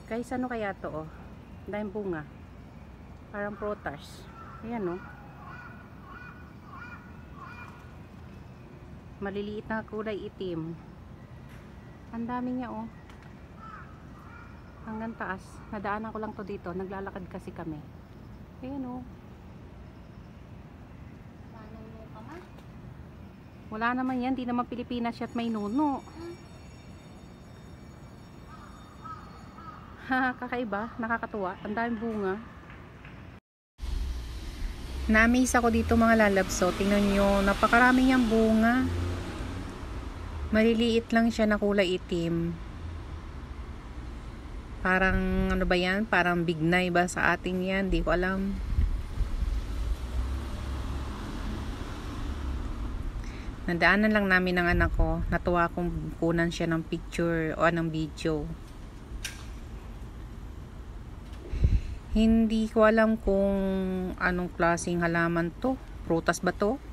Guys, ano kaya to, oh? Dahil bunga. Parang prutas. Ayan, oh. Maliliit na kulay itim. Ang dami niya, oh. Hanggang taas. Nadaanan ko lang to dito. Naglalakad kasi kami. Ayan, oh. Wala naman yan. Di naman Pilipinas siya at may nuno. Ha, kakaiba. Nakakatuwa. Ang daming bunga. Na-amaze ako dito mga lalabso. Tingnan nyo. Napakarami niyang bunga. Maliliit lang siya na kulay itim. Parang ano ba yan? Parang bignay ba sa atin yan? Di ko alam. Nadaanan lang namin ng anak ko. Natuwa kong kunan siya ng picture o ng video. Hindi ko alam kung anong klaseng halaman to. Prutas ba to?